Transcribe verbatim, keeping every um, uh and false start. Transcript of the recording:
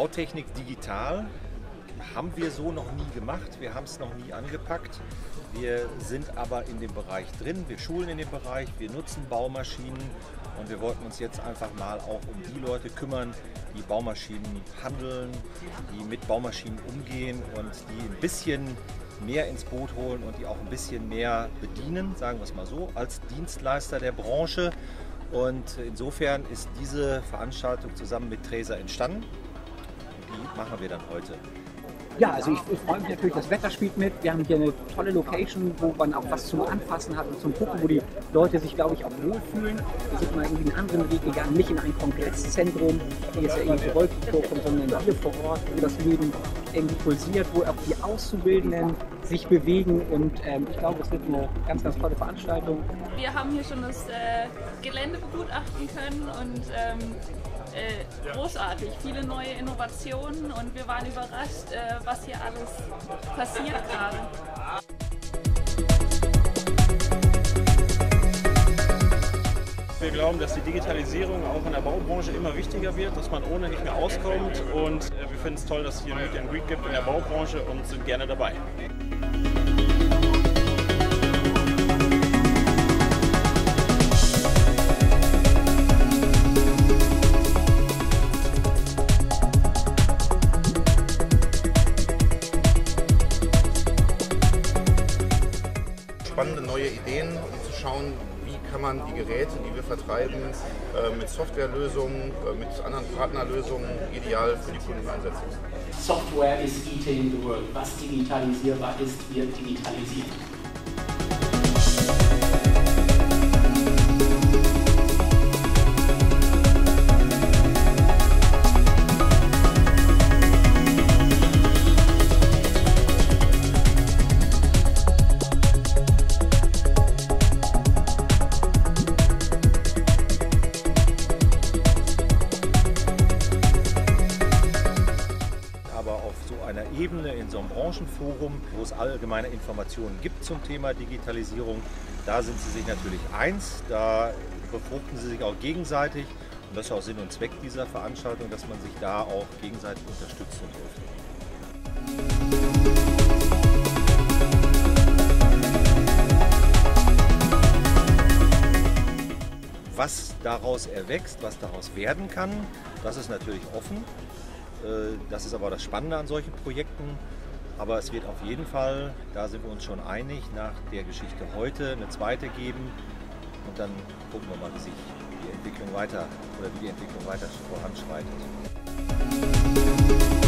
Bautechnik digital haben wir so noch nie gemacht. Wir haben es noch nie angepackt. Wir sind aber in dem Bereich drin. Wir schulen in dem Bereich. Wir nutzen Baumaschinen. Und wir wollten uns jetzt einfach mal auch um die Leute kümmern, die Baumaschinen handeln, die mit Baumaschinen umgehen und die ein bisschen mehr ins Boot holen und die auch ein bisschen mehr bedienen, sagen wir es mal so, als Dienstleister der Branche. Und insofern ist diese Veranstaltung zusammen mit Traeser entstanden. Die machen wir dann heute. Ja, also ich, ich freue mich natürlich, das Wetter spielt mit. Wir haben hier eine tolle Location, wo man auch was zum Anfassen hat und zum Gucken, wo die Leute sich, glaube ich, auch wohlfühlen. Wir sind mal irgendwie einen anderen Weg gegangen, nicht in ein Kongresszentrum, wie jetzt ja irgendwie Wolkenburg kommt, sondern hier vor Ort, wo das Leben irgendwie pulsiert, wo auch die Auszubildenden sich bewegen. Und ähm, ich glaube, es wird eine ganz, ganz tolle Veranstaltung. Wir haben hier schon das äh, Gelände begutachten können und ähm, Äh, großartig, viele neue Innovationen und wir waren überrascht, äh, was hier alles passiert gerade. Wir glauben, dass die Digitalisierung auch in der Baubranche immer wichtiger wird, dass man ohne nicht mehr auskommt und äh, wir finden es toll, dass es hier ein Meet and Greet gibt in der Baubranche und sind gerne dabei. Spannende neue Ideen, um zu schauen, wie kann man die Geräte, die wir vertreiben, äh, mit Softwarelösungen, äh, mit anderen Partnerlösungen ideal für die Kunden einsetzen. Software is eating the world. Was digitalisierbar ist, wird digitalisiert. Auf so einer Ebene, in so einem Branchenforum, wo es allgemeine Informationen gibt zum Thema Digitalisierung, da sind sie sich natürlich eins, da befruchten sie sich auch gegenseitig und das ist auch Sinn und Zweck dieser Veranstaltung, dass man sich da auch gegenseitig unterstützt und hilft. Was daraus erwächst, was daraus werden kann, das ist natürlich offen. Das ist aber das Spannende an solchen Projekten. Aber es wird auf jeden Fall, da sind wir uns schon einig, nach der Geschichte heute eine zweite geben. Und dann gucken wir mal, wie sich die Entwicklung weiter oder wie die Entwicklung weiter voranschreitet.